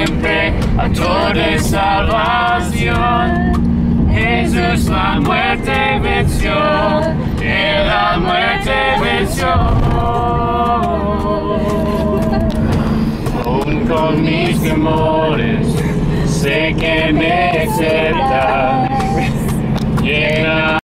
siempre, actor de salvación. Jesús la muerte venció, Él la muerte venció. Aún con mis temores, sé que me acepta. Llena